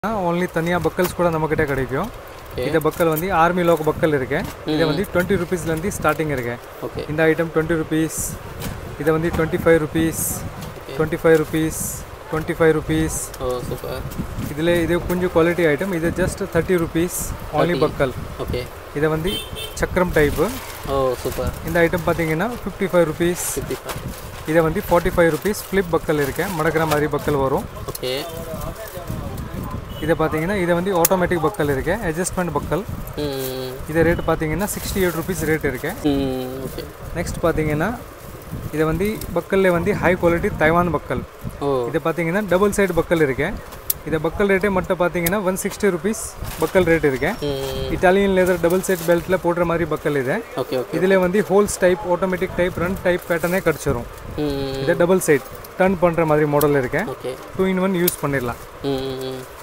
only தனியா buckles கூட நமக்கிட்ட கிடைக்கும். இந்த பக்கல் வந்து ஆர்மி லோக் பக்கல் இருக்கு. இது வந்து 20 rupees ல இருந்து ஸ்டார்டிங் இருக்கு. இந்த ஐட்டம் 20 rupees. இது வந்து 25 rupees. 25 rupees. 25 rupees. Oh super. இது கொஞ்சம் குவாலிட்டி ஐட்டம். இது just 30 rupees only buckle. Okay. இது வந்து சக்கரம் டைப். Oh super. இந்த ஐட்டம் பாத்தீங்கன்னா 55 rupees. 55. இது வந்து 45 rupees ஃபிளிப் பக்கல் இருக்கு. மடக்கற மாதிரி பக்கல் வரும். Okay. இது பாத்தீங்கன்னா இது வந்து ஆட்டோமேட்டிக் பக்கல் இருக்கு. Adjustment buckle. இது ரேட் பாத்தீங்கன்னா 68 rupees ரேட் இருக்கு. ஓகே. நெக்ஸ்ட் பாத்தீங்கன்னா இது வந்து பக்கல்ல வந்து ஹை குவாலிட்டி தைவான் பக்கல். இது பாத்தீங்கன்னா டபுள் சைடு பக்கல் இருக்கு. இது பக்கல் ரேட்டே மட்டும் பாத்தீங்கன்னா 160 rupees பக்கல் ரேட் இருக்கு. இட்டாலியன் லெதர் டபுள் சைடு பெல்ட்ல போடுற மாதிரி பக்கல் இது. Okay okay. இதுல வந்து holes type automatic type run type பேட்டர்னே கிடைச்சிரும். இது டபுள் சைடு டர்ன் பண்ற மாதிரி மாடல் இருக்கு. 2 in 1 யூஸ் பண்ணிடலாம்.